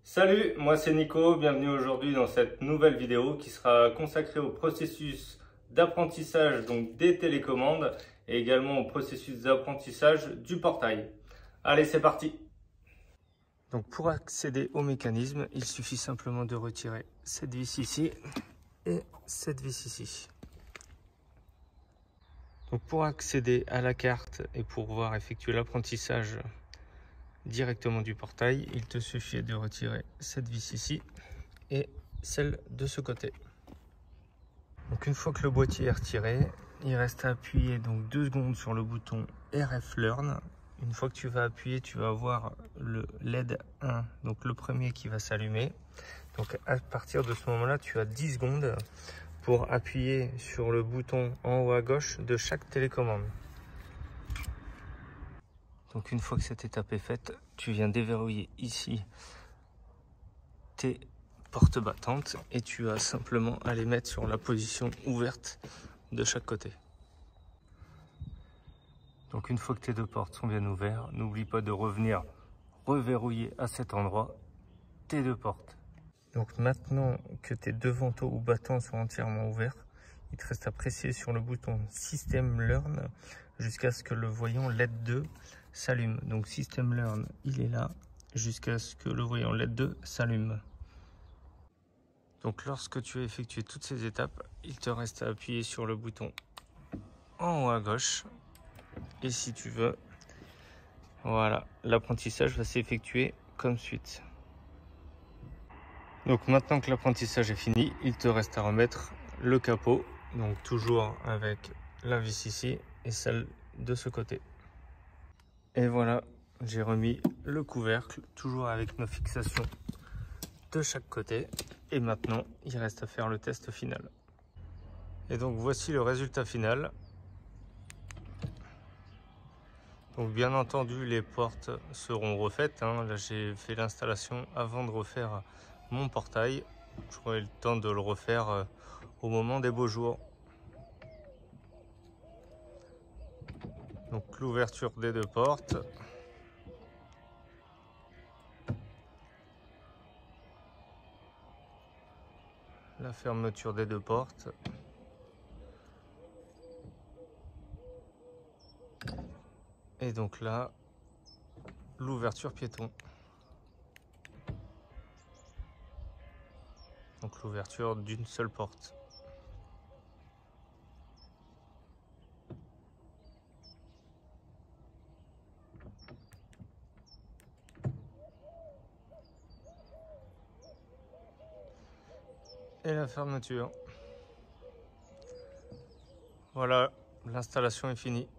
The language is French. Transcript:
Salut, moi c'est Nico, bienvenue aujourd'hui dans cette nouvelle vidéo qui sera consacrée au processus d'apprentissage donc des télécommandes et également au processus d'apprentissage du portail. Allez, c'est parti! Donc pour accéder au mécanisme, il suffit simplement de retirer cette vis ici et cette vis ici. Donc pour accéder à la carte et pour pouvoir effectuer l'apprentissage directement du portail, il te suffit de retirer cette vis ici et celle de ce côté. Donc une fois que le boîtier est retiré, il reste à appuyer donc 2 secondes sur le bouton RF Learn. Une fois que tu vas appuyer, tu vas voir le LED 1, donc le premier qui va s'allumer. Donc à partir de ce moment-là, tu as 10 secondes pour appuyer sur le bouton en haut à gauche de chaque télécommande. Donc une fois que cette étape est faite, tu viens déverrouiller ici tes portes battantes et tu as simplement à les mettre sur la position ouverte de chaque côté. Donc une fois que tes 2 portes sont bien ouvertes, n'oublie pas de revenir reverrouiller à cet endroit tes 2 portes. Donc maintenant que tes 2 vantaux ou battants sont entièrement ouverts, il te reste à presser sur le bouton System Learn jusqu'à ce que le voyant LED 2 s'allume. Donc System Learn, il est là jusqu'à ce que le voyant LED 2 s'allume. Donc lorsque tu as effectué toutes ces étapes, il te reste à appuyer sur le bouton en haut à gauche. Et si tu veux, voilà, l'apprentissage va s'effectuer comme suite. Donc maintenant que l'apprentissage est fini, il te reste à remettre le capot. Donc toujours avec la vis ici et celle de ce côté. Et voilà, j'ai remis le couvercle, toujours avec nos fixations de chaque côté. Et maintenant, il reste à faire le test final. Et donc voici le résultat final. Donc bien entendu, les portes seront refaites. Là, j'ai fait l'installation avant de refaire mon portail. J'aurai le temps de le refaire au moment des beaux jours. Donc l'ouverture des 2 portes. La fermeture des 2 portes. Et donc là, l'ouverture piéton. Donc l'ouverture d'une seule porte. Et la fermeture. Voilà, l'installation est finie.